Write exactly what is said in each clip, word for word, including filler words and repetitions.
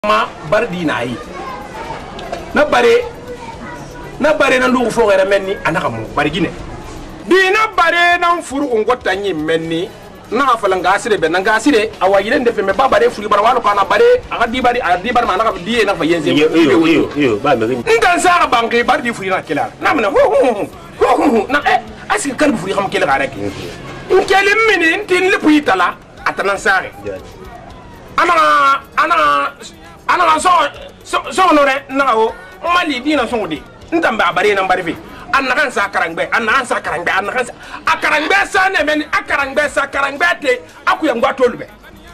ma bardi na yi na bare na bare na ndugu fo gara menni anaka mu bargine di na bare na furu ungota nyi menni na fala ngasire be na ngasire awayire ndefe me babare furi bara walo kana bare aga di bari di bar ma na di na fa yenze yo yo yo ba me ndan sa banki bardi furi na kila na mena ho ho na eh asiki kan furi xam kila gara ki nkeli mini tin lepu itala atanan sare ana ana ana so so so no re na o mali dina so di ntamba bare na mbari fi anna kan sa karangbe anna kan sa karangbe anna kan sa akarangbe sa ne men akarangbe sa karangbe te akuya ngwa tolube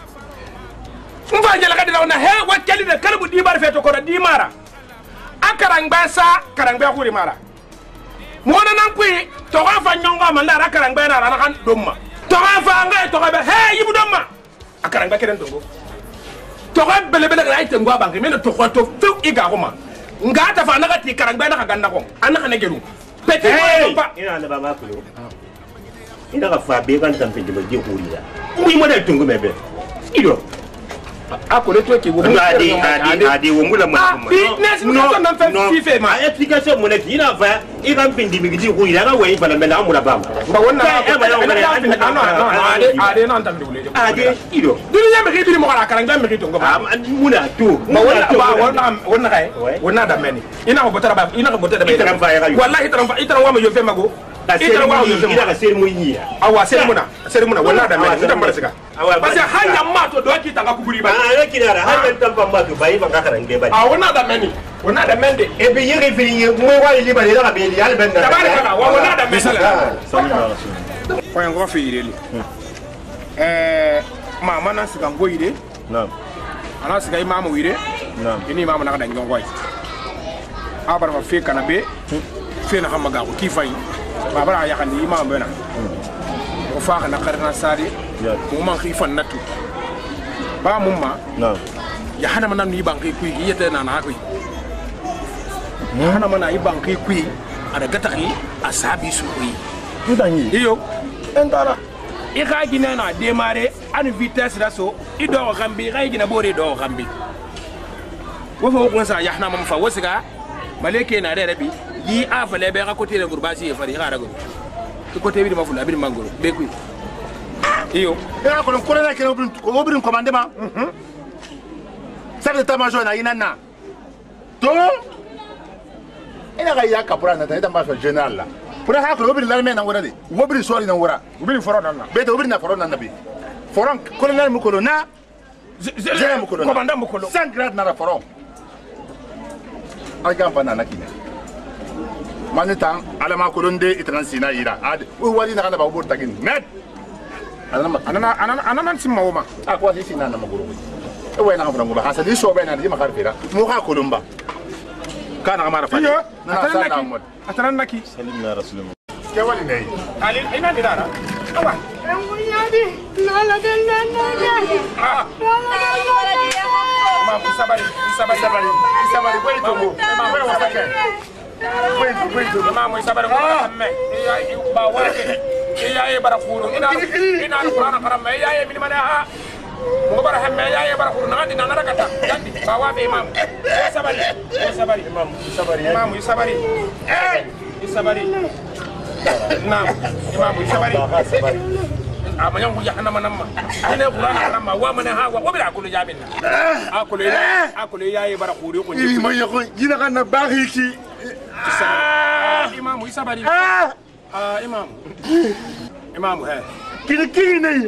mfa jela kadila na he wa kali de kalbu di bar fe to ko di mara akarangbe sa karangbe akuri mara mona nan kui to ga fa nyonga man la karangbe na ra kan domma to ga fa ngai to ga be he yibu domma akarangbe keden tongo to ga bele bele ga ite ngwa bangi men to ko to fu iga ko ma ngata fa na ka ti karangbe na ka ganda ko anna ka ne geru petit hey! Pas ina na baba kulo ina ka fa be kan tampe de je hurira umi mo da tungu mebe ido akole to ke wo adi adi adi wo mula mo no no non fait fife ma explication mo ne ina fa i kan pindi mi ji hurira ga we fa na mena amura ba ba wonna ade ade non tambe wule adi ido dini yambe ke dini mo kala karanga me ke to ngoma muna to ba wonna ba wonna wonna kai wonna da meni ina ko botara ba ina ko botara ba itaram fa ya wallahi itaram fa itaram wa ma yo fe mago itaram wa yo fe ina ka ser mo yi awa ser muna ser muna wonna da meni itaram ba sika parce que hanya ma to do ki tanga kuburi ba ah yaki dara hanya tamba ma to bai ba ka karanga ba ah wonna da meni wonna da mende e be yiri fi mo wa yi ba ila ka be yal ben da tabaraka wa wonna da meni sallallahu ko ngo fi yireli eh ma mana sika ngo yire naam ana sika imamu yire naam ini imamu na da ngongoi abar ma fe kana be fe na xamaga ko ki fay ba bara ya kan imamu bena ko fa kana qarna sadi mo man khifan natu ba mumma naam ya hana manan ni banki kui yete na na kui hana mana i banki kui ada gataki asabi su kui ndani iyo endara i ka gina na démarrer an vitesse da so i do gambi ga gina bore do gambi wo fo ko sa yahna mam fa wasiga maleke na de rabi yi afale be ga côté de gurbasi e fari ga rago to côté bi ma fula bi mangoro be kui iyo ina ko ko na kero bin ko bin commandement chef d'état-major na inana to ina ga ya kapura na ta ma général la pour ha ko bin l'armée na wora de wo bin sori na wora bin foro dan na be to bin na foro na nabi foron colonel mukolo na général mukolo commandant mukolo cinq grade na foron aga pa na nakine manita alama kolonde itransina ira ad o wali na kana ba bo tagin met anana anana anana simma woma akwa sisi na na magoro e wena ka frango ba hasa di so be na di makar fira mo ka kolomba kana mara fa iyo atanan naki salimna rasulullah ke wali nei ali ina ni dara awa Engunyadi, lala dala dala. ah ma sabari sabari sabari sabari wait to go ma wait wa sake wait wait to ma mo sabari ko me ya ba wake ya ya bara khuru ina ina alquran karam ya ya min mana ha mo bara hamme ya ya bara khuru ngadi na narakata gandi ba wa be imam sabari sabari imam sabari imam sabari eh sabari na imam sabari sabari amanya ku yahna manamma ina alquran karam wa mana ha wa bila kullu jabin akulu ya akulu ya ya bara khuru ko ni man yako yina kana baghi ki imam sabari ah imam imam hai kini kini nei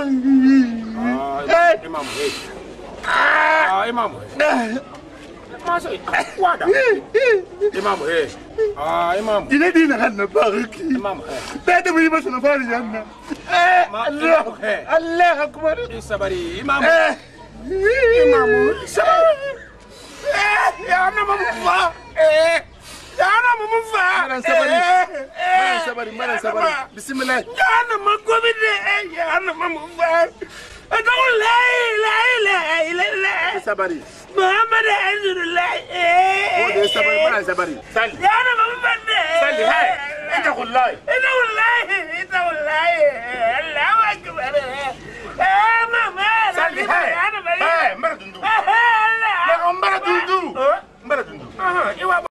ah imam hai ah imam masa wada imam hai ah imam ina dina kana baghi ki imam hai bada mu yima sana fari janna Allah Allah akbar sabari imam imam sabari ya na mamfa eh ya na mamfa maran sabari maran sabari maran sabari bismillah ya na magobi de ya na mamfa adon la la la la sabari Muhammad Rasulullah o de sabari maran sabari sal ya na mamfa de sal hay ita wallahi ita wallahi ita wallahi Allahu akbar eh mama sal hay eh mara dundu